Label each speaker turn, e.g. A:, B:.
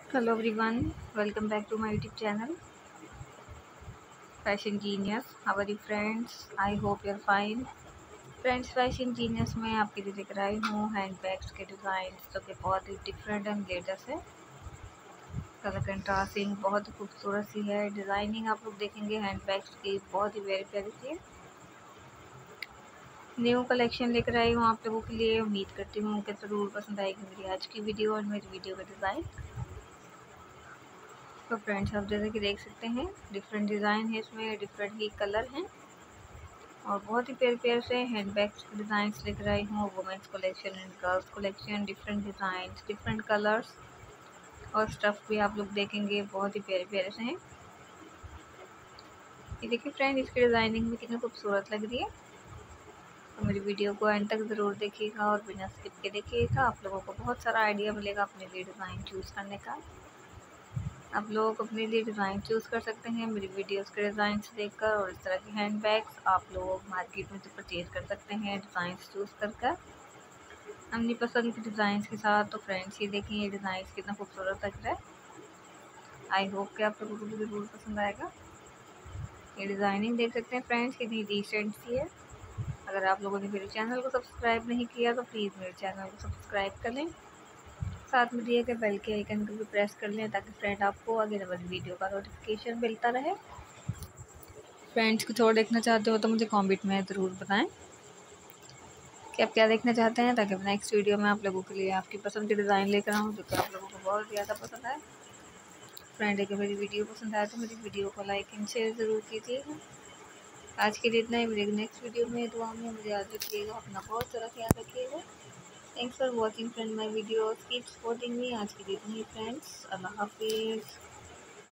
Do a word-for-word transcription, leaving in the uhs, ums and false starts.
A: Hello everyone, welcome back to my YouTube channel Fashion Genius. How are you friends? I hope you're fine. Friends fashion genius में आपके लिए लेकर आई हूँ hand bags के design जो कि बहुत ही डिफरेंट एंड लेटेस्ट है। कलर कंट्रास्टिंग बहुत ही खूबसूरत सी है। डिज़ाइनिंग आप लोग देखेंगे हैंड बैग्स की बहुत ही प्यारी प्यारी सी है। न्यू कलेक्शन लेकर आई हूँ आप लोगों के लिए। उम्मीद करती हूँ कि ज़रूर पसंद आएगी मेरी आज की वीडियो और मेरी वीडियो का डिज़ाइन। तो फ्रेंड्स आप जैसे कि देख सकते हैं डिफरेंट डिज़ाइन है, इसमें डिफरेंट ही कलर हैं और बहुत ही प्यारे प्यारे से हैंड बैग्स के डिज़ाइन लेकर आई हूँ। Women's collection and girls collection, different design, different colours और स्टफ़ भी आप लोग देखेंगे बहुत ही प्यारे प्यारे से हैं। ये देखिए फ्रेंड, इसकी डिज़ाइनिंग भी कितनी खूबसूरत लग रही है। तो मेरी वीडियो को एंड तक ज़रूर देखिएगा और बिना स्किप के देखिएगा। आप लोगों को बहुत सारा आइडिया मिलेगा अपने लिए डिज़ाइन चूज़ करने का। आप लोग अपने लिए डिज़ाइन चूज़ कर सकते हैं मेरी वीडियोस के डिज़ाइन देखकर। और इस तरह के हैंड बैग्स आप लोग मार्केट में से परचेज कर सकते हैं डिज़ाइन चूज़ कर कर अपनी पसंद के डिज़ाइन के साथ। तो फ्रेंड्स ये देखें, ये डिज़ाइन कितना खूबसूरत लग रहा है। आई होप कि आप लोगों को भी ज़रूर पसंद आएगा। ये डिज़ाइनिंग देख सकते हैं फ्रेंड्स कितनी डिसेंट सी है। अगर आप लोगों ने मेरे चैनल को सब्सक्राइब नहीं किया तो प्लीज़ मेरे चैनल को सब्सक्राइब कर लें, साथ में दिए गए बेल के आइकन को भी प्रेस कर लें ताकि फ्रेंड आपको आगे वाली वीडियो का नोटिफिकेशन मिलता रहे। फ्रेंड्स कुछ और देखना चाहते हो तो मुझे कमेंट में ज़रूर बताएं कि आप क्या देखना चाहते हैं, ताकि नेक्स्ट वीडियो में आप लोगों के लिए आपकी पसंद के डिज़ाइन लेकर आऊँ जो कि आप लोगों को बहुत ज़्यादा पसंद आए। फ्रेंड अगर मेरी वीडियो पसंद आए तो मेरी वीडियो को लाइक एंड शेयर ज़रूर कीजिएगा। आज के लिए इतना ही, मेरे नेक्स्ट वीडियो में दुआ में मुझे याद रखिएगा, अपना बहुत सारा ख्याल रखिएगा। Thanks for watching friend my videos, keep supporting me. आज के लिए इतना ही फ्रेंड्स, अल्लाह हाफिज़।